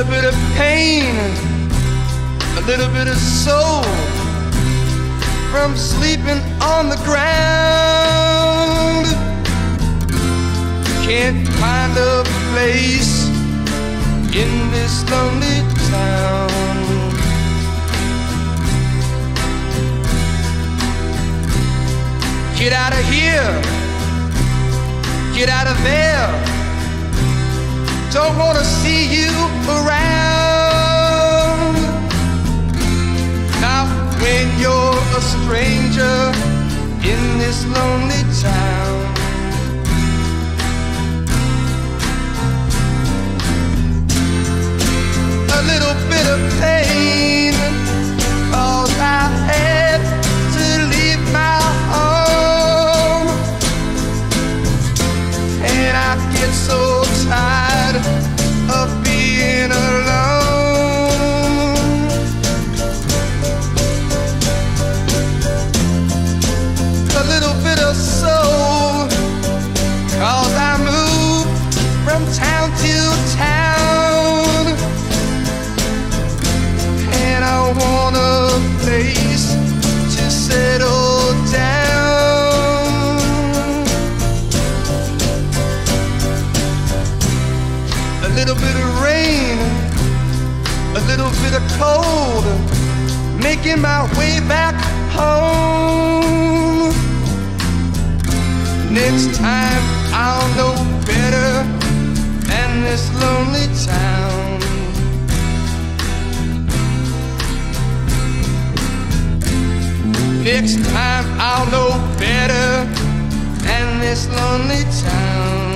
bit of pain, a little bit of soul from sleeping on the ground. Can't find a place in this lonely town. Get out of here, get out of there. Don't wanna see you around. Now when you're a stranger in this lonely town. A little bit of pain, 'cause I had to leave my home. And I get so tired of being alone. A little bit of soul, 'cause I moved from town to town. And I want a place to settle down. A little bit of rain, a little bit of cold, making my way back home. Next time I'll know better than this lonely town. Next time I'll know better than this lonely town.